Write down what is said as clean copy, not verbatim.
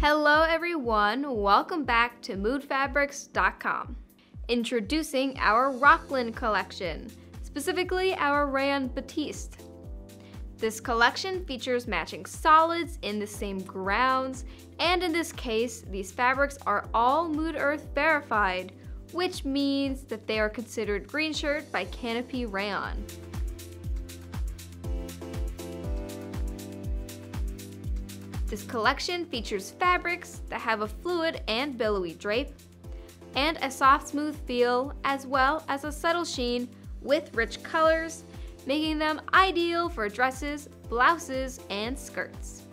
Hello everyone, welcome back to moodfabrics.com. Introducing our Rockland collection, specifically our Rayon Batiste. This collection features matching solids in the same grounds, and in this case, these fabrics are all MoodEarth Verified, which means that they are considered green shirt by Canopy Rayon. This collection features fabrics that have a fluid and billowy drape, and a soft smooth feel, as well as a subtle sheen with rich colors, making them ideal for dresses, blouses, and skirts.